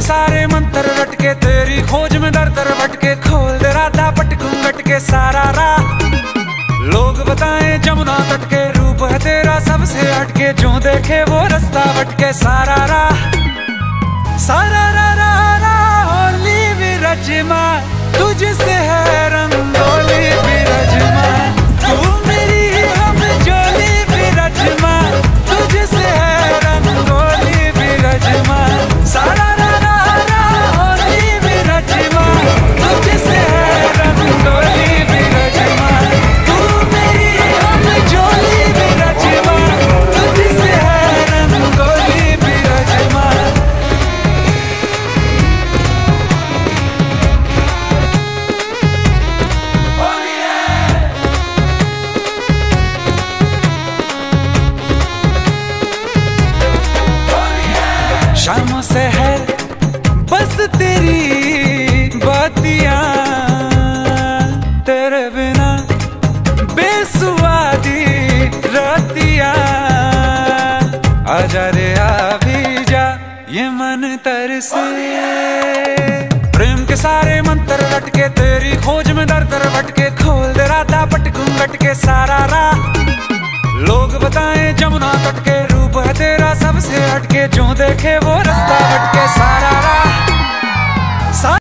सारे मंत्र रटके, तेरी खोज में दर दर भटके, खोल दे राधा पट घूंघट के सारा राह। लोग बताएं जमुना तट के, रूप है तेरा सबसे हटके, जो देखे वो रास्ता भटके सारा राह। सारा रा रा रा होली विरजमा, तुझसे है रंगोली विरजमा, तू मेरी हम जोली विरजमा, तुझसे है रंगोली विरजमा। सारा रा रा रा होली विरजमा, तुझसे है रंगोली विरजमा, तू मेरी हम जोली विरजमा, तुझसे है रंगोली विरजमा। शाम से है बस तेरी बातियां, तेरे बिना बेसुआदी रातियां। आजा रे आ भी जा, ये मन तरसे। प्रेम के सारे मंत्र रटके, तेरी खोज में दर दर भटके, खोल दे राधा पट घूंघट के सारा राह। लोग बताएं जमुना तट के, रूप है तेरा सबसे हटके, जो देखे वो रास्ता भटके सारा राह।